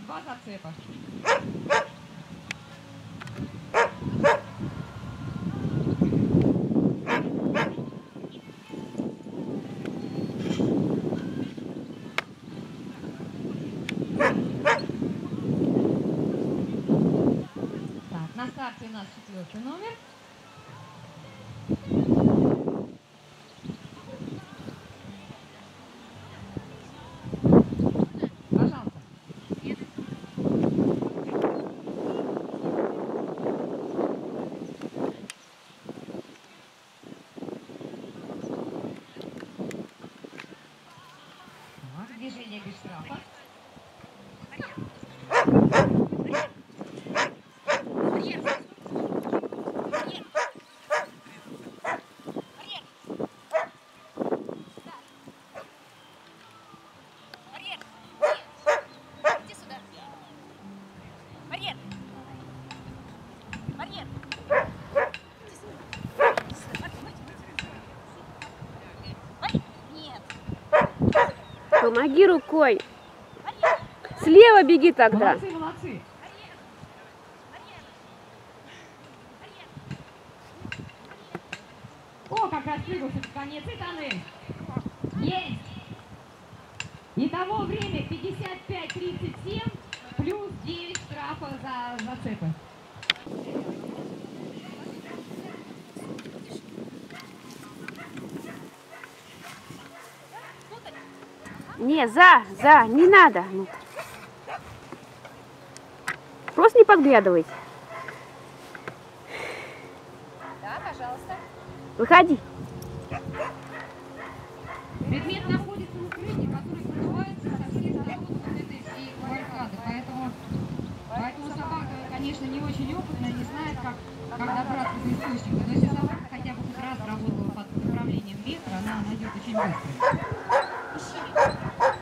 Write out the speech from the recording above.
2 зацепа. Так, на старте у нас 4-й номер. Пожалуйста. Так, движение без штрафа. Помоги рукой. Слева беги тогда. Молодцы, молодцы. О, как распрыгался в конец и тоннель. Есть. Итого время 55-37 плюс 9 штрафа за зацепы. Не, не надо. Ну. Просто не подглядывайте. Да, пожалуйста. Выходи. Предмет находится в укрытии, который прорывается со всех сторон вот этой всей баррикады. Поэтому собака, конечно, не очень опытная, не знает, как добраться до источника. Но если собака хотя бы хоть раз работала под направлением ветра, она найдет очень быстро.